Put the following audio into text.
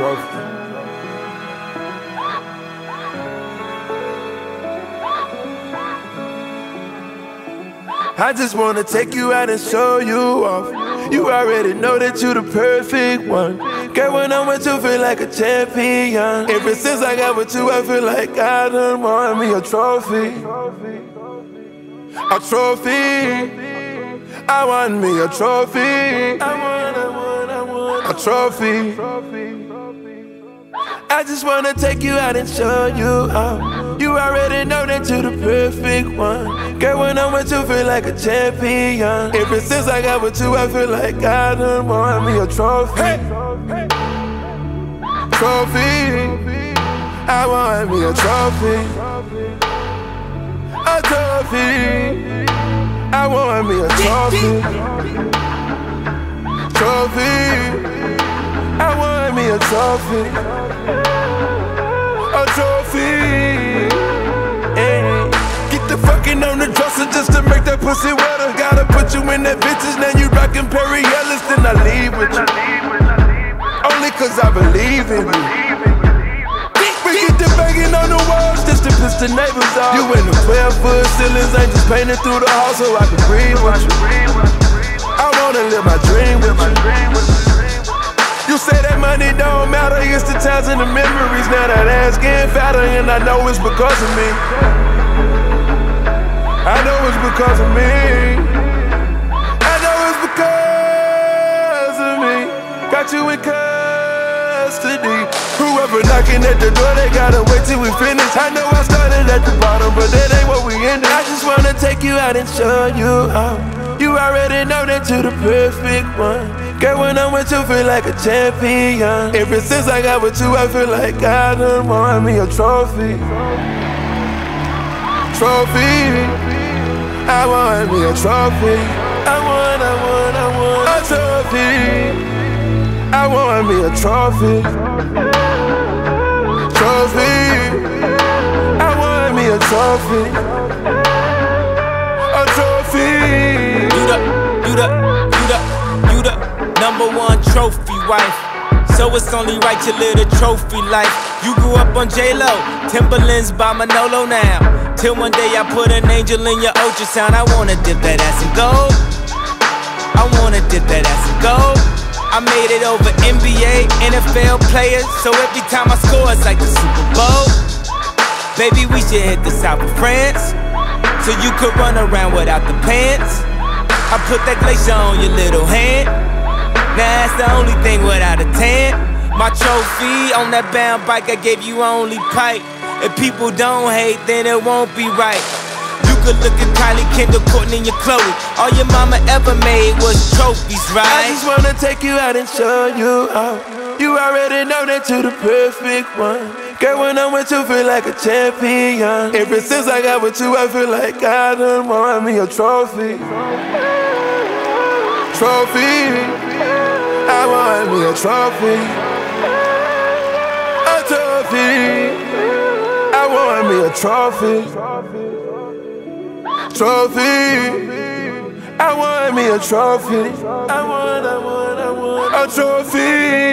trophy. I just wanna take you out and show you off. You already know that you the perfect one. Girl, when I'm with you, feel like a champion. Ever since I got with you, I feel like I done won me a trophy. A trophy. I want me a trophy. I want a trophy. I just wanna take you out and show you off. You already know that you're the perfect one. Girl, when I'm with you, feel like a champion. Ever since I got with you, I feel like I done won me a trophy. Hey. Trophy. I want me a trophy. A trophy. I want me a trophy. Trophy. I want me a trophy. A trophy. Hey. Get the fucking on the dresser just to make that pussy wetter. Gotta put you in that vintage, now you rockin' Perry Ellis, then I leave with you. Only cause I believe in you. We get the banging on the walls just to piss the neighbors off. You in the 12-foot ceilings, ain't just painted through the hall so I can breathe with you. I wanna live my dream with you. You say that money don't matter, it's the times and the memories. Now that ass getting fatter and I know it's because of me. I know it's because of me. I know it's because of me. Got you in custody. Whoever knocking at the door, they gotta wait till we finish. I know I started at the bottom, but that ain't what we ended. I just wanna take you out and show you out. You already know that you're the perfect one. Girl, when I'm with you, feel like a champion. Ever since I got with you, I feel like I done won me a trophy. Trophy. I want me a trophy. I want a trophy. I want me a trophy. Trophy. I want me a trophy. A trophy. You the #1 trophy wife. So it's only right you live a trophy life. You grew up on J-Lo, Timberlands by Manolo now. Till one day I put an angel in your ultrasound. I wanna dip that ass in gold. I wanna dip that ass in gold. I made it over NBA, NFL players. So every time I score it's like the Super Bowl. Baby, we should hit the south of France, so you could run around without the pants. I put that glacier on your little hand. Now that's the only thing without a tan. My trophy on that bound bike, I gave you only pipe. If people don't hate, then it won't be right. You could look at Kylie, Kendall, Courtney, and your Chloe. All your mama ever made was trophies, right? I just wanna take you out and show you out. You already know that you're the perfect one. Girl, when I'm with you, feel like a champion. Ever since I got with you, I feel like I done won me a trophy. Trophy. I want me a trophy. A trophy. I want me a trophy. Trophy. I want me a trophy. I want a trophy.